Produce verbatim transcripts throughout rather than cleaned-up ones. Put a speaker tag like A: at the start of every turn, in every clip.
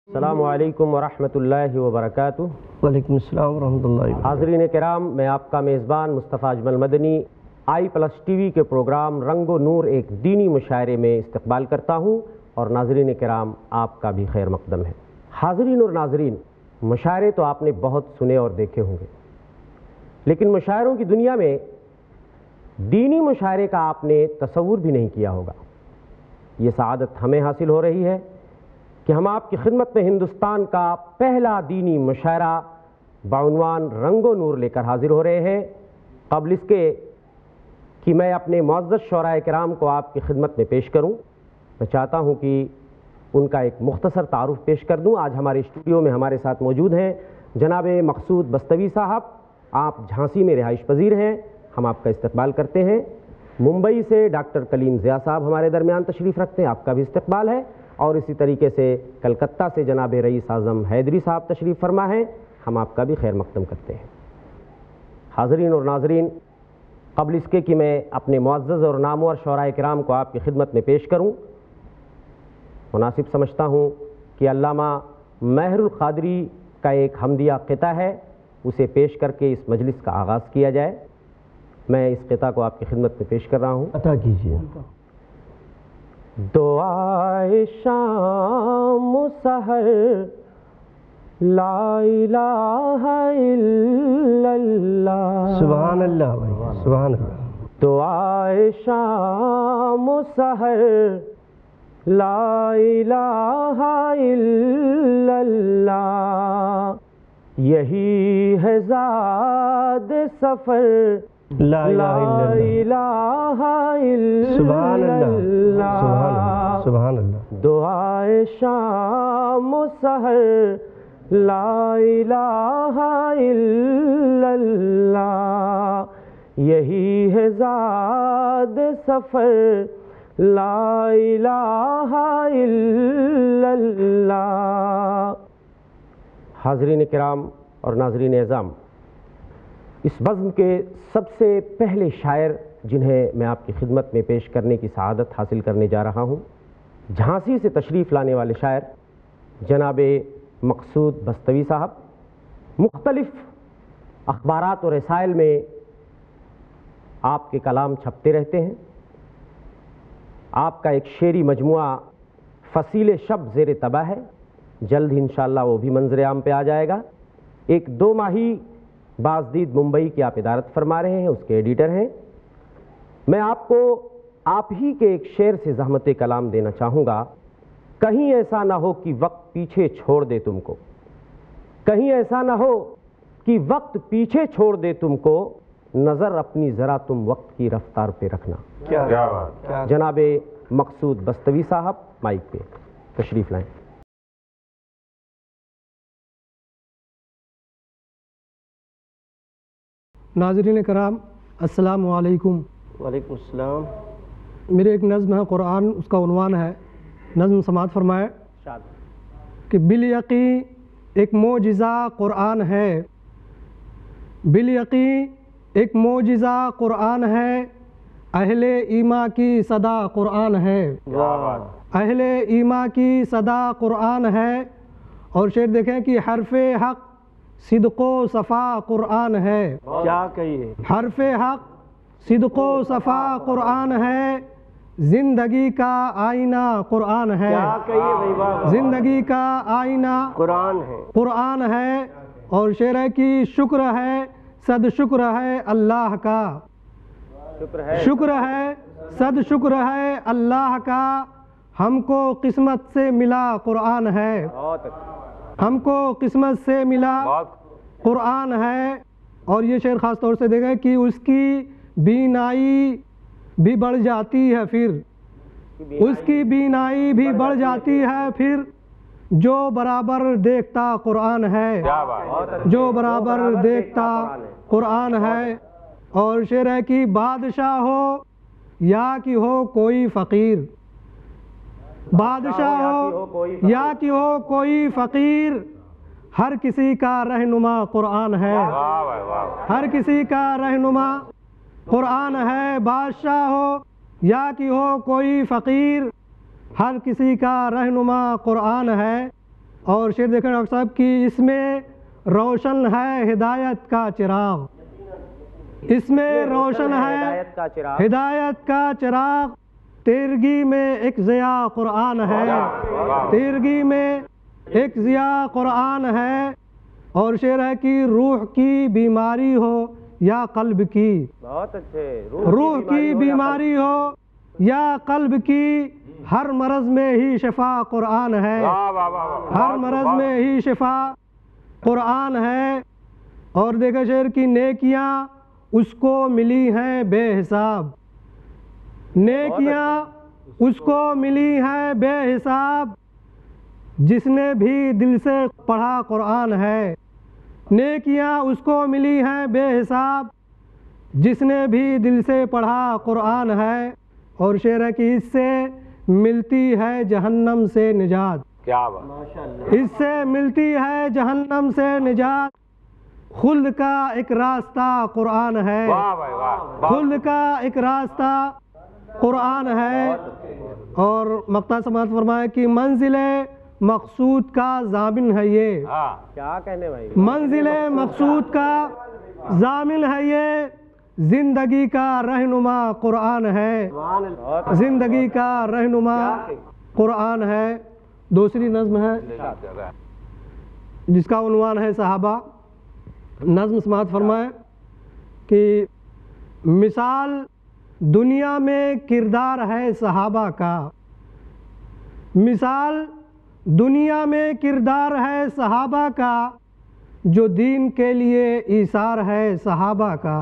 A: السلام علیکم ورحمۃ اللہ وبرکاتہ۔
B: وعلیکم السلام ورحمۃ اللہ۔
A: حاضرین کرام، میں آپ کا میزبان مصطفیٰ اجمل مدنی آئی پلس ٹی وی کے پروگرام رنگ و نور ایک دینی مشاعرے میں استقبال کرتا ہوں، اور ناظرین کرام آپ کا بھی خیر مقدم ہے۔ حاضرین اور ناظرین، مشاعرے تو آپ نے بہت سنے اور دیکھے ہوں گے، لیکن مشاعروں کی دنیا میں دینی مشاعرے کا آپ نے تصور بھی نہیں کیا ہوگا۔ یہ سعادت ہمیں حاصل ہو رہی ہے کہ ہم آپ کی خدمت میں ہندوستان کا پہلا دینی مشاعرہ بعنوان رنگ و نور لے کر حاضر ہو رہے ہیں۔ قبل اس کے کہ میں اپنے معزز شعراء کرام کو آپ کی خدمت میں پیش کروں، میں چاہتا ہوں کہ ان کا ایک مختصر تعارف پیش کر دوں۔ آج ہمارے اسٹوڈیو میں ہمارے ساتھ موجود ہیں جناب مقصود بستوی صاحب، آپ جھانسی میں رہائش پذیر ہیں، ہم آپ کا استقبال کرتے ہیں۔ ممبئی سے ڈاکٹر کلیم ضیاء صاحب ہمارے درمیان تشریف رکھتے ہیں، آپ کا بھی استقبال ہے۔ اور اسی طریقے سے کلکتہ سے جناب رئیس اعظم حیدری صاحب تشریف فرما ہیں، ہم آپ کا بھی خیر مقدم کرتے ہیں۔ حاضرین اور ناظرین، قبل اس کے کہ میں اپنے معزز اور نامور شعراء کرام کو آپ کی خدمت میں پیش کروں، مناسب سمجھتا ہوں کہ علامہ ماہر القادری کا ایک حمدیہ قطعہ ہے، اسے پیش کر کے اس مجلس کا آغاز کیا جائے۔ میں اس قطعہ کو آپ کی خدمت میں پیش کر رہا ہوں۔
B: عطا کیجیے۔
A: دعائے شام و سحر لا الہ الا اللہ،
B: سبحان اللہ بھائی، سبحان اللہ۔
A: دعائے شام و سحر لا الہ الا اللہ، یہی ہے زاد سفر
B: لا الہ الا
A: اللہ،
B: سبحان اللہ، سبحان اللہ۔
A: دعائے شام و سحر لا الہ الا اللہ، یہی ہے زاد سفر لا الہ الا اللہ۔ حاضرین کرام اور ناظرین اعظام، اس بزم کے سب سے پہلے شاعر جنہیں میں آپ کی خدمت میں پیش کرنے کی سعادت حاصل کرنے جا رہا ہوں، جھانسی سے تشریف لانے والے شاعر جناب مقصود بستوی صاحب، مختلف اخبارات اور رسائل میں آپ کے کلام چھپتے رہتے ہیں۔ آپ کا ایک شعری مجموعہ فصیل شب زیر طبع ہے، جلد ہی انشاءاللہ وہ بھی منظر عام پہ آ جائے گا۔ ایک دو ماہی بازدید ممبئی کی آپ ادارت فرما رہے ہیں، اس کے ایڈیٹر ہیں۔ میں آپ کو آپ ہی کے ایک شعر سے زحمت کلام دینا چاہوں گا۔ کہیں ایسا نہ ہو کہ وقت پیچھے چھوڑ دے تم کو، کہیں ایسا نہ ہو کہ وقت پیچھے چھوڑ دے تم کو، نظر اپنی ذرا تم وقت کی رفتار پہ رکھنا۔
B: کیا بات۔
A: جناب مقصود بستوی صاحب مائک پہ تشریف لائیں۔
C: ناظرین کرام، السلام علیکم۔
B: وعلیکم السلام۔
C: میرے ایک نظم ہے قرآن، اس کا عنوان ہے، نظم سماعت فرمائے کہ بالیقین ایک معجزہ قرآن ہے، بالیقین ایک معجزہ قرآن ہے، اہل ایمان کی صدا قرآن ہے، اہل ایمان کی صدا قرآن ہے۔ اور شعر دیکھیں کہ حرف حق صدق و صفا قرآن ہے،
B: کیا کہیے،
C: حرف حق صدق و صفا قرآن ہے، زندگی کا آئینہ قرآن ہے،
B: کیا کہیے بھائی بابا،
C: زندگی کا آئینہ
B: قرآن ہے،
C: قرآن ہے۔ اور شعر ہے کہ شکر ہے صد شکر ہے اللہ کا، شکر ہے صد شکر ہے اللہ کا، ہم کو قسمت سے ملا قرآن ہے، ہم کو قسمت سے ملا قرآن ہے۔ اور یہ شعر خاص طور سے دیکھیں کہ اس کی بینائی بھی بڑھ جاتی ہے، پھر اس کی بینائی بھی بڑھ جاتی ہے، پھر جو برابر دیکھتا قرآن ہے، جو برابر دیکھتا قرآن ہے۔ اور شعر ہے کہ بادشاہ ہو یا کہ ہو کوئی فقیر، بادشاہ ہو یا کہ ہو کوئی فقیر، ہر کسی کا رہنما قرآن ہے، ہر کسی کا رہنما قرآن ہے۔ بادشاہ ہو یا کہ ہو کوئی فقیر، ہر کسی کا رہنما قرآن ہے۔ اور شعر دیکھیں ڈاکٹر صاحب کہ اس میں روشن ہے ہدایت کا چراغ، اس میں روشن ہے
A: ہدایت کا چراغ،
C: ہدایت کا چراغ، تیرگی میں ایک ضیاء قرآن ہے، تیرگی میں ایک ضیاء قرآن ہے۔ اور شعر ہے کہ روح کی بیماری ہو یا قلب کی،
A: بہت اچھے،
C: روح کی بیماری ہو یا قلب کی، ہر مرض میں ہی شفا قرآن ہے، ہر مرض میں ہی شفا قرآن ہے۔ اور دیکھیں شعر کی نیکیاں اس کو ملی ہیں بے حساب، نیکیاں اس کو ملی ہیں بے حساب، جس نے بھی دل سے پڑھا قرآن ہے، نیکیاں اس کو ملی ہیں بے حساب، جس نے بھی دل سے پڑھا قرآن ہے۔ اور شعر ہے کہ اس سے ملتی ہے جہنم سے نجات،
D: کیا بات،
B: ماشاء اللہ،
C: اس سے ملتی ہے جہنم سے نجات، خلد کا ایک راستہ قرآن ہے،
D: واہ بھائی واہ،
C: خلد کا ایک راستہ قرآن ہے۔ اور مقطع سماعت فرمائے کہ منزل مقصود کا ضامن ہے یہ،
D: ہاں
A: کیا کہنے بھائی،
C: منزل مقصود کا ضامن ہے یہ، زندگی کا رہنما قرآن ہے،
B: سبحان اللہ،
C: زندگی کا رہنما قرآن ہے۔ دوسری نظم ہے جس کا عنوان ہے صحابہ، نظم سماعت فرمائے کہ مثال دنیا میں کردار ہے صحابہ کا، مثال دنیا میں کردار ہے صحابہ کا، جو دین کے لیے ایثار ہے صحابہ کا،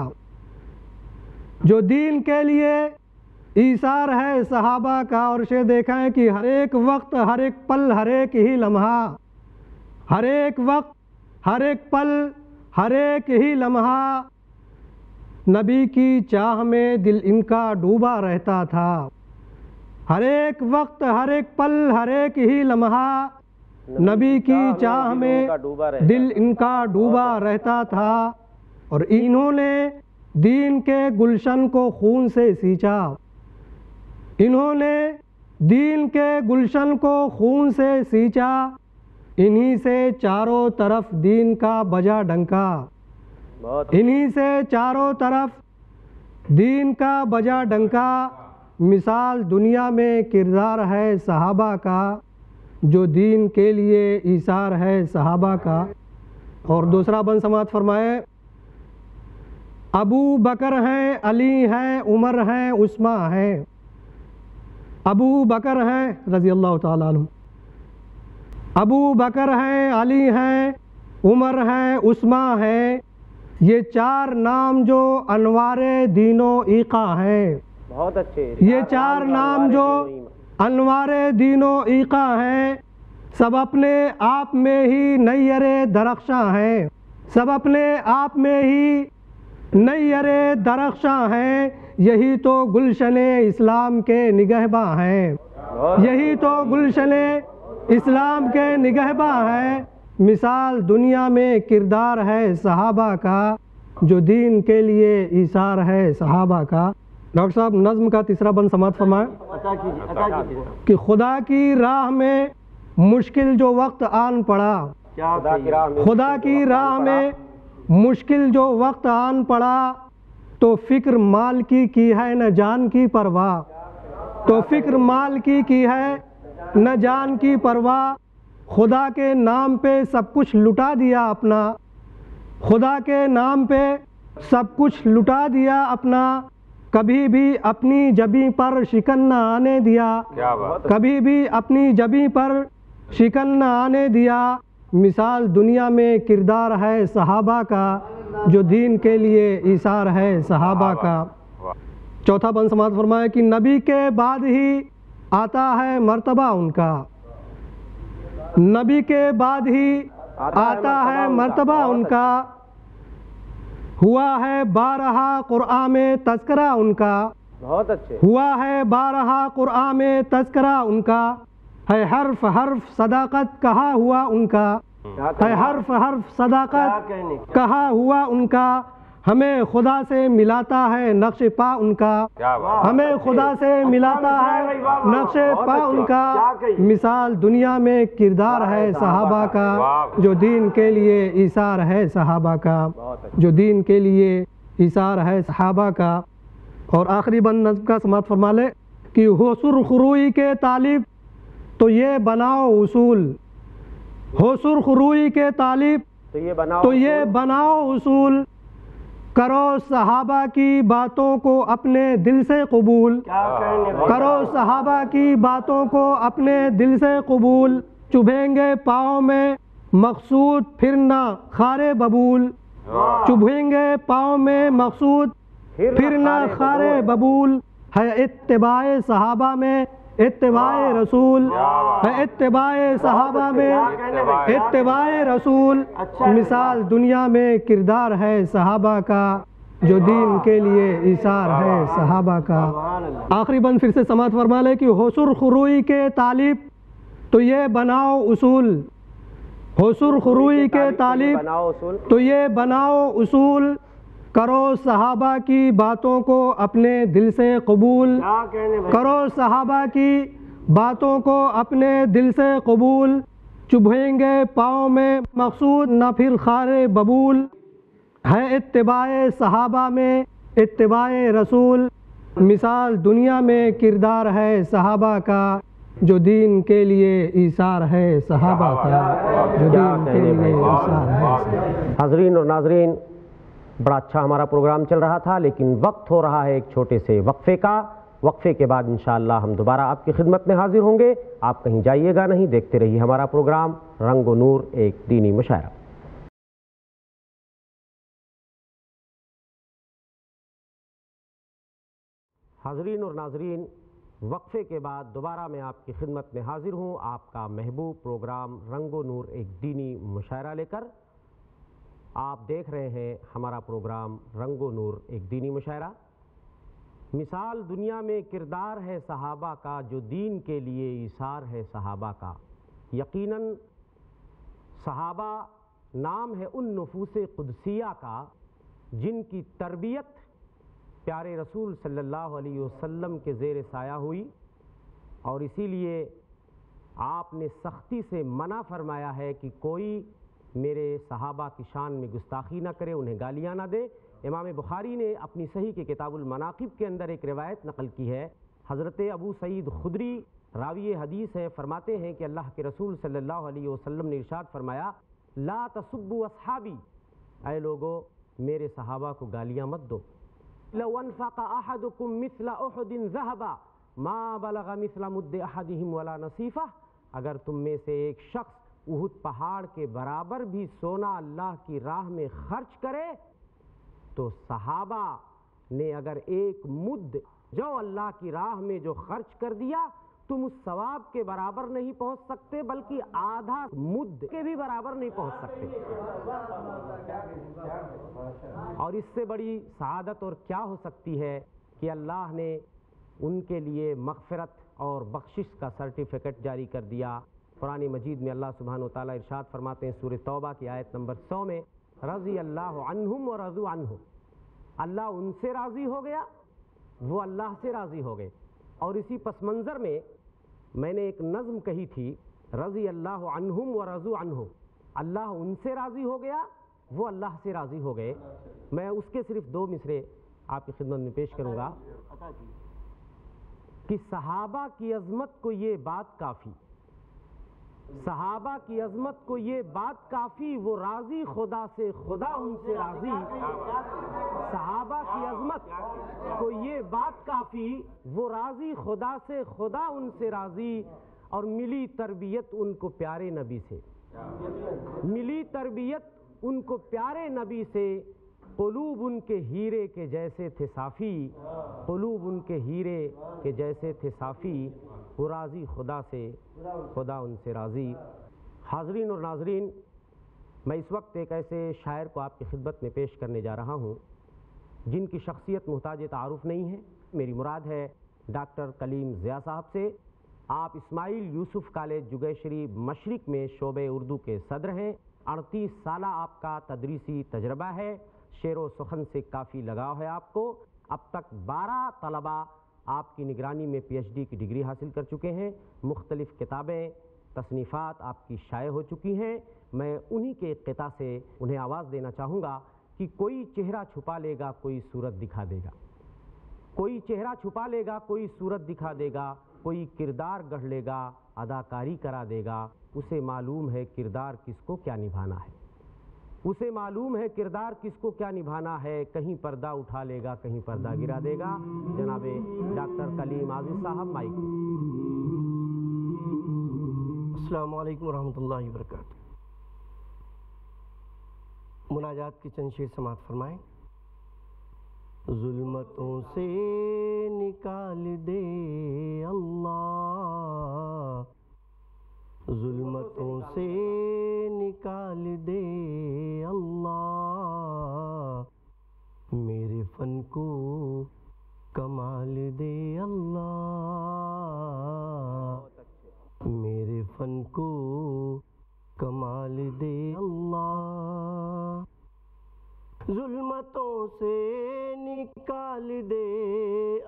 C: جو دین کے لیے ایثار ہے صحابہ کا۔ اور شعر دیکھا ہے کہ ہر ایک وقت، ہر ایک پل، ہر ایک ہی لمحہ، ہر ایک وقت، ہر ایک پل، ہر ایک ہی لمحہ، نبی کی چاہ میں دل ان کا ڈوبا رہتا تھا، ہر ایک وقت، ہر ایک پل، ہر ایک ہی لمحہ، نبی کی چاہ میں دل ان کا ڈوبا رہتا تھا۔ اور انہوں نے دین کے گلشن کو خون سے سینچا، انہوں نے دین کے گلشن کو خون سے سینچا، انہی سے چاروں طرف دین کا بجا ڈنکا، انہی سے چاروں طرف دین کا بجا ڈنکا۔ مثال دنیا میں کردار ہے صحابہ کا، جو دین کے لیے ایثار ہے صحابہ کا۔ اور دوسرا بند سماعت فرمائے، ابو بکر ہیں، علی ہیں، عمر ہیں، عثمان ہیں، ابو بکر ہیں رضی اللہ تعالیٰ عنہ، ابو بکر ہیں، علی ہیں، عمر ہیں، عثمان ہیں، یہ چار نام جو انوار دین و ایقا ہیں،
A: بہت اچھے،
C: یہ چار نام جو انوار دین و ایقا ہیں، سب اپنے آپ میں ہی نیر درخشاں ہیں، سب اپنے آپ میں ہی نیر درخشاں ہیں، یہی تو گلشن اسلام کے نگہباں ہیں، یہی تو گلشن اسلام کے نگہباں ہیں۔ مثال دنیا میں کردار ہے صحابہ کا، جو دین کے لیے ایثار ہے صحابہ کا۔ ڈاکٹر صاحب نظم کا تیسرا بند سماعت فرمائیں
B: عطا کیجیے، عطا کیجیے،
C: کہ خدا کی راہ میں مشکل جو وقت آن پڑا،
B: کیا
A: خدا کی راہ میں
C: خدا کی راہ میں مشکل جو وقت آن پڑا، تو فکر مال کی کی ہے نہ جان کی پرواہ، تو فکر مال کی کی ہے نہ جان کی پرواہ، خدا کے نام پہ سب کچھ لٹا دیا اپنا، خدا کے نام پہ سب کچھ لٹا دیا اپنا، کبھی بھی اپنی جبیں پر شکن نہ آنے دیا،
D: کیا بات،
C: کبھی بھی اپنی جبیں پر شکن نہ آنے دیا۔ مثال دنیا میں کردار ہے صحابہ کا، جو دین کے لیے ایثار ہے صحابہ کا۔ چوتھا بند سماعت فرمائے کہ نبی کے بعد ہی آتا ہے مرتبہ ان کا، نبی کے بعد ہی آتا ہے مرتبہ ان کا، ہوا ہے بارہا قرآن میں تذکرہ ان کا،
A: بہت اچھے،
C: ہوا ہے بارہا قرآن میں تذکرہ ان کا، ہے حرف حرف صداقت کہا ہوا ان کا، ہے حرف حرف
B: کیا
C: صداقت
B: کہنے،
C: کہا ہوا ان کا، ہمیں خدا سے ملاتا ہے نقش پا ان کا، ہمیں خدا سے ملاتا ہے نقش پا ان کا، مثال دنیا میں کردار ہے صحابہ کا، جو دین کے لیے ایثار ہے صحابہ کا، جو دین کے لیے ایثار ہے صحابہ کا۔ اور آخری بند نظم کا سماعت فرما لے کہ ہو سرخ روئی کے طالب تو یہ بناؤ اصول، ہو سرخ روئی کے طالب
A: تو یہ بناؤ
C: تو یہ بناؤ اصول، کرو صحابہ کی باتوں کو اپنے دل سے قبول، کرو صحابہ کی باتوں کو اپنے دل سے قبول، چبھیں گے پاؤں میں مقصود پھر نہ خار ببول، چبھیں گے پاؤں میں مقصود پھر نہ خار ببول، ہے اتباع صحابہ میں اتباع رسول، ہے اتباع صحابہ میں اتباع رسول، مثال دنیا میں کردار ہے صحابہ کا، جو دین کے لیے ایثار ہے صحابہ کا۔ آخری بند پھر سے سماعت فرما لے کہ ہو سرخ روئی کے طالب تو یہ بناؤ اصول، ہو سرخ روئی کے طالب تو یہ بناؤ اصول، کرو صحابہ کی باتوں کو اپنے دل سے قبول، کرو صحابہ کی باتوں کو اپنے دل سے قبول، چبھیں گے پاؤں میں مقصود نہ پھر خار ببول، ہے اتباع صحابہ میں اتباع رسول، مثال دنیا میں کردار ہے صحابہ کا، جو دین کے لیے ایثار ہے صحابہ کا، جو دین کے لیے ایثار ہے۔
A: حاضرین اور ناظرین، بڑا اچھا ہمارا پروگرام چل رہا تھا، لیکن وقت ہو رہا ہے ایک چھوٹے سے وقفے کا۔ وقفے کے بعد انشاءاللہ ہم دوبارہ آپ کی خدمت میں حاضر ہوں گے۔ آپ کہیں جائیے گا نہیں، دیکھتے رہیے ہمارا پروگرام رنگ و نور ایک دینی مشاعرہ۔ حاضرین اور ناظرین، وقفے کے بعد دوبارہ میں آپ کی خدمت میں حاضر ہوں، آپ کا محبوب پروگرام رنگ و نور ایک دینی مشاعرہ لے کر۔ آپ دیکھ رہے ہیں ہمارا پروگرام رنگ و نور ایک دینی مشاعرہ۔ مثال دنیا میں کردار ہے صحابہ کا، جو دین کے لیے ایثار ہے صحابہ کا۔ یقیناً صحابہ نام ہے ان نفوس قدسیہ کا جن کی تربیت پیارے رسول صلی اللہ علیہ وسلم کے زیر سایہ ہوئی، اور اسی لیے آپ نے سختی سے منع فرمایا ہے کہ کوئی میرے صحابہ کی شان میں گستاخی نہ کرے، انہیں گالیاں نہ دے۔ امام بخاری نے اپنی صحیح کے کتاب المناقب کے اندر ایک روایت نقل کی ہے، حضرت ابو سعید خدری راوی حدیث ہیں، فرماتے ہیں کہ اللہ کے رسول صلی اللہ علیہ وسلم نے ارشاد فرمایا، لا تسبوا اصحابی، اے لوگو میرے صحابہ کو گالیاں مت دو۔ لو انفق احدکم مثل احد ذهبا ما بلغ مثل مد احدهم ولا نصیفہ، اگر تم میں سے ایک شخص احد پہاڑ کے برابر بھی سونا اللہ کی راہ میں خرچ کرے، تو صحابہ نے اگر ایک مد جو اللہ کی راہ میں جو خرچ کر دیا، تم اس ثواب کے برابر نہیں پہنچ سکتے، بلکہ آدھا مد کے بھی برابر نہیں پہنچ سکتے۔ اور اس سے بڑی سعادت اور کیا ہو سکتی ہے کہ اللہ نے ان کے لیے مغفرت اور بخشش کا سرٹیفکیٹ جاری کر دیا۔ قرآن مجید میں اللہ سبحانہ و تعالیٰ ارشاد فرماتے ہیں سورہ توبہ کی آیت نمبر سو میں، رضی اللہ عنہم ورضوا عنہ، اللہ ان سے راضی ہو گیا، وہ اللہ سے راضی ہو گئے۔ اور اسی پس منظر میں میں نے ایک نظم کہی تھی، رضی اللہ عنہم ورضوا عنہ، اللہ ان سے راضی ہو گیا، وہ اللہ سے راضی ہو گئے۔ میں اس کے صرف دو مصرے آپ کی خدمت میں پیش کروں گا کہ صحابہ کی عظمت کو یہ بات کافی، صحابہ کی عظمت کو یہ بات کافی، وہ راضی خدا سے خدا ان سے راضی، صحابہ کی عظمت کو یہ بات کافی، وہ راضی خدا سے خدا ان سے راضی، اور ملی تربیت ان کو پیارے نبی سے، ملی تربیت ان کو پیارے نبی سے، قلوب ان کے ہیرے کے جیسے تھے صافی، قلوب ان کے ہیرے کے جیسے تھے صافی، وہ راضی خدا سے خدا ان سے راضی۔ حاضرین اور ناظرین، میں اس وقت ایک ایسے شاعر کو آپ کی خدمت میں پیش کرنے جا رہا ہوں جن کی شخصیت محتاج تعارف نہیں ہے، میری مراد ہے ڈاکٹر کلیم ضیاء صاحب سے۔ آپ اسماعیل یوسف کالج جگیشری مشرق میں شعبہ اردو کے صدر ہیں، اڑتیس سالہ آپ کا تدریسی تجربہ ہے، شعر و سخن سے کافی لگاؤ ہے آپ کو۔ اب تک بارہ طلباء آپ کی نگرانی میں پی ایچ ڈی کی ڈگری حاصل کر چکے ہیں، مختلف کتابیں تصنیفات آپ کی شائع ہو چکی ہیں۔ میں انہی کے قطع سے انہیں آواز دینا چاہوں گا کہ کوئی چہرہ چھپا لے گا کوئی صورت دکھا دے گا، کوئی چہرہ چھپا لے گا کوئی صورت دکھا دے گا، کوئی کردار گڑھ لے گا اداکاری کرا دے گا، اسے معلوم ہے کردار کس کو کیا نبھانا ہے، اسے معلوم ہے کردار کس کو کیا نبھانا ہے، کہیں پردہ اٹھا لے گا کہیں پردہ گرا دے گا۔ جناب ڈاکٹر کلیم عازض صاحب مائک۔
D: السلام علیکم ورحمۃ اللہ وبرکاتہ۔ مناجات کی چند شعر سماعت فرمائیں۔ ظلمتوں سے نکال دے اللہ، ظلمتوں سے نکال دے اللہ، میرے فن کو کمال دے اللہ، میرے فن کو کمال دے اللہ، ظلمتوں سے نکال دے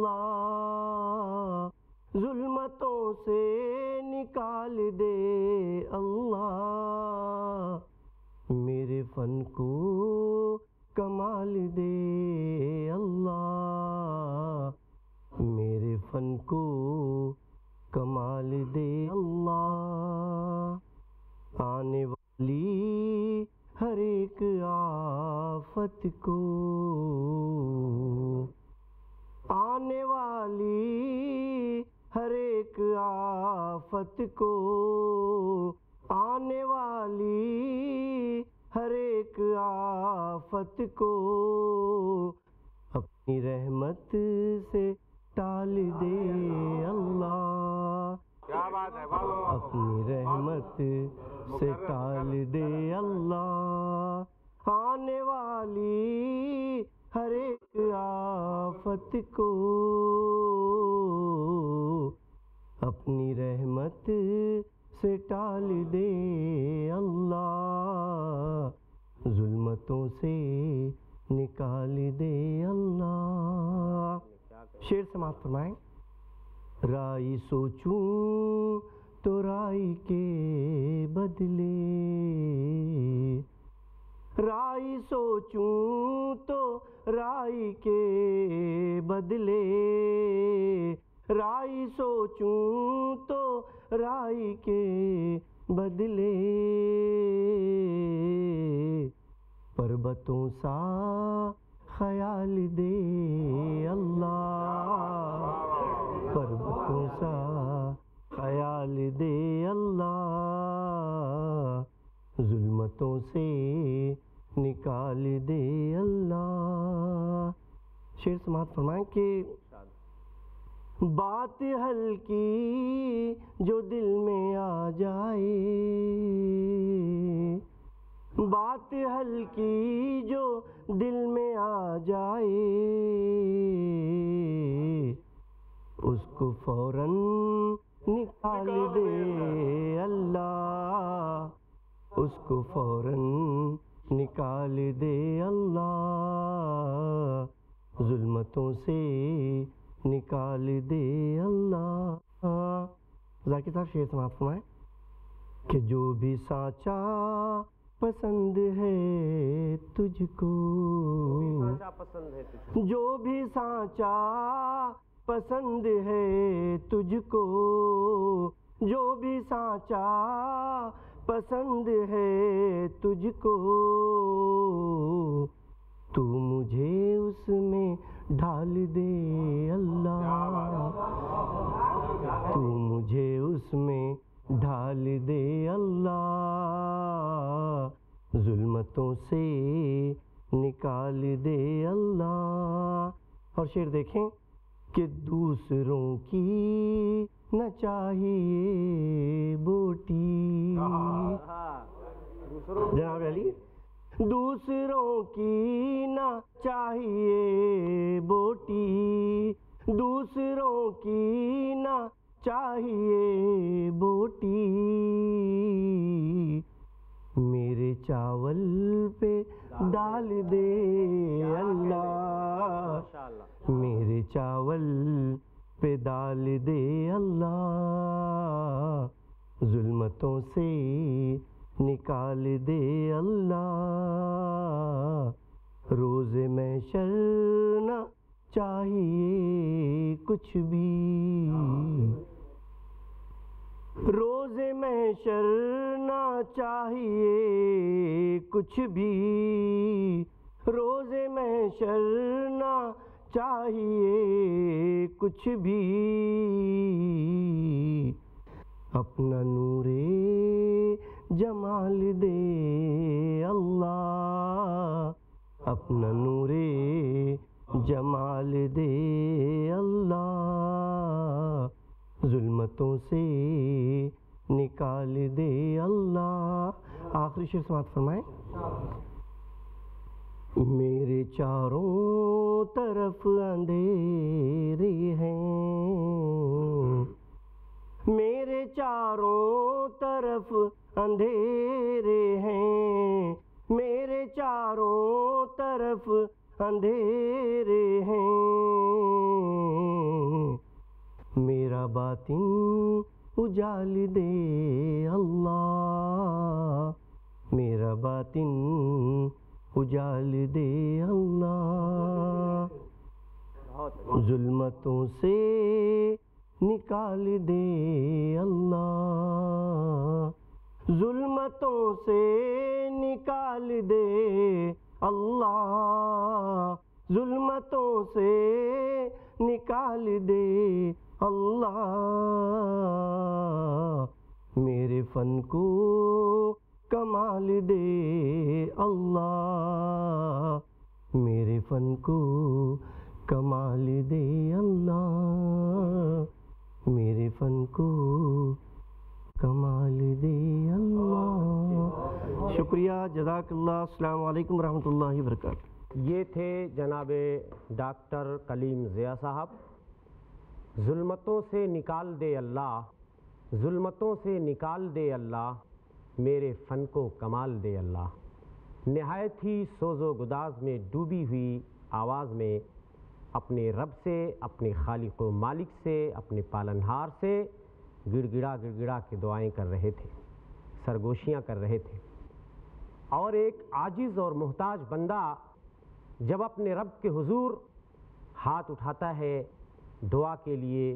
D: اللہ، ظلمتوں سے نکال دے اللہ، میرے فن کو کمال دے اللہ، میرے فن کو کمال دے اللہ، آنے والی ہر ایک آفت کو، آنے والی ہر ایک آفت کو، آنے والی ہر ایک آفت کو، اپنی رحمت سے ٹال دے اللہ،
B: کیا بات ہے،
D: اپنی رحمت سے ٹال دے اللہ، آنے والی ہر ایک آفت کو، اپنی رحمت سے ٹال دے اللہ، ظلمتوں سے نکال دے اللہ۔ شعر سماعت فرمائیں۔ رائی سوچوں تو رائی کے بدلے، رائی سوچوں تو رائی کے بدلے، رائی سوچوں تو رائی کے بدلے، پربتوں سا خیال دے اللہ، پربتوں سا خیال دے اللہ، ظلمتوں سے نکال دے اللہ۔ شعر سماعت فرمائیں کہ بات ہلکی جو دل میں آ جائے، بات ہلکی جو دل میں آ جائے، اس کو فوراً نکال دے اللہ، اس کو فوراً نکال دے اللہ، ظلمتوں سے نکال دے اللہ۔ ذاکر صاحب شعر سماعت فرمائیں کہ جو بھی سانچا پسند ہے تجھ کو، جو بھی سانچا پسند ہے تجھ کو، جو بھی سانچا پسند ہے تجھ کو، تو مجھے اس میں ڈھال دے اللہ، تو مجھے اس میں ڈھال دے اللہ، ظلمتوں سے نکال دے اللہ۔ اور شعر دیکھیں کہ دوسروں کی نہ چاہیے بوٹی، جناب علی، دوسروں کی نہ چاہیے بوٹی، دوسروں کی نہ چاہیے بوٹی، میرے چاول پہ ڈال دے پہ ڈال دے اللہ، ظلمتوں سے نکال دے اللہ، روز محشر نہ چاہیے کچھ بھی، روز محشر نہ چاہیے کچھ بھی، روز محشر نہ چاہیے کچھ بھی، اپنا نور جمال دے اللہ، اپنا نور جمال دے اللہ، ظلمتوں سے نکال دے اللہ۔ آخری شعر سماعت فرمائیں۔ میرے چاروں طرف اندھیرے ہیں، میرے چاروں طرف اندھیرے ہیں، میرے چاروں طرف اندھیرے ہیں، میرا باطن اجال دے اللہ، میرا باطن اجال دے اللہ، ظلمتوں سے نکال دے اللہ، ظلمتوں سے نکال دے اللہ، ظلمتوں سے نکال دے اللہ، میرے فن کو کمال دے اللہ، میرے فن کو کمال دے اللہ، میرے فن کو کمال دے اللہ۔ شکریہ، جزاک اللہ، السلام علیکم ورحمۃ اللہ وبرکاتہ۔
A: یہ تھے جناب ڈاکٹر کلیم ضیاء صاحب۔ ظلمتوں سے نکال دے اللہ، ظلمتوں سے نکال دے اللہ، میرے فن کو کمال دے اللہ۔ نہایت ہی سوز و گداز میں ڈوبی ہوئی آواز میں اپنے رب سے، اپنے خالق و مالک سے، اپنے پالنہار سے گڑ گڑا گڑ گڑا کے دعائیں کر رہے تھے، سرگوشیاں کر رہے تھے۔ اور ایک عاجز اور محتاج بندہ جب اپنے رب کے حضور ہاتھ اٹھاتا ہے دعا کے لیے،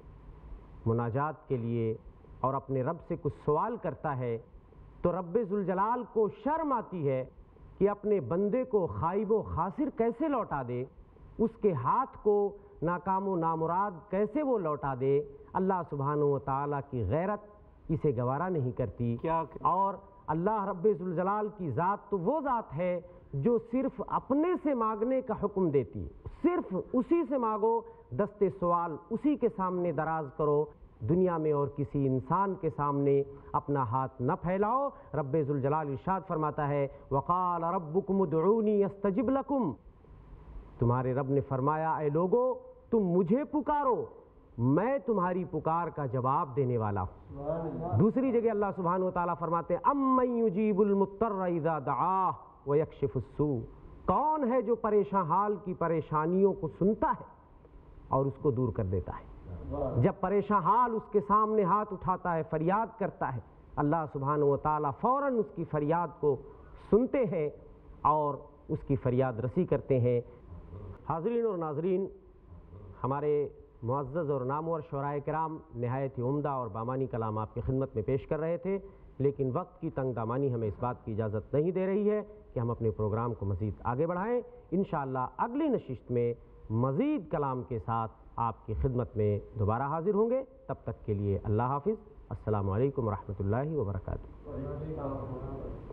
A: مناجات کے لیے، اور اپنے رب سے کچھ سوال کرتا ہے، تو رب ذوالجلال کو شرم آتی ہے کہ اپنے بندے کو خائب و خاسر کیسے لوٹا دے، اس کے ہاتھ کو ناکام و نامراد کیسے وہ لوٹا دے۔ اللہ سبحانہ و تعالیٰ کی غیرت اسے گوارا نہیں کرتی۔
D: کیا
A: اور اللہ رب ذوالجلال کی ذات تو وہ ذات ہے جو صرف اپنے سے مانگنے کا حکم دیتی، صرف اسی سے مانگو، دستے سوال اسی کے سامنے دراز کرو، دنیا میں اور کسی انسان کے سامنے اپنا ہاتھ نہ پھیلاؤ۔ رب ذوالجلال ارشاد فرماتا ہے وقال ربکم ادعونی استجب لکم، تمہارے رب نے فرمایا اے لوگو تم مجھے پکارو، میں تمہاری پکار کا جواب دینے والا ہوں۔ دوسری جگہ اللہ سبحانہ و تعالیٰ فرماتے ہیں امن یجیب المضطر اذا دعاہ ویکشف السوء، کون ہے جو پریشان حال کی پریشانیوں کو سنتا ہے اور اس کو دور کر دیتا ہے۔ جب پریشان حال اس کے سامنے ہاتھ اٹھاتا ہے، فریاد کرتا ہے، اللہ سبحانہ و تعالیٰ فوراً اس کی فریاد کو سنتے ہیں اور اس کی فریاد رسی کرتے ہیں۔ حاضرین اور ناظرین، ہمارے معزز اور نامور شعراء کرام نہایت ہی عمدہ اور بامانی کلام آپ کی خدمت میں پیش کر رہے تھے، لیکن وقت کی تنگ دامانی ہمیں اس بات کی اجازت نہیں دے رہی ہے کہ ہم اپنے پروگرام کو مزید آگے بڑھائیں۔ انشاءاللہ اگلی نشست میں مزید کلام کے ساتھ آپ کی خدمت میں دوبارہ حاضر ہوں گے۔ تب تک کے لیے اللہ حافظ، السلام علیکم ورحمۃ اللہ وبرکاتہ۔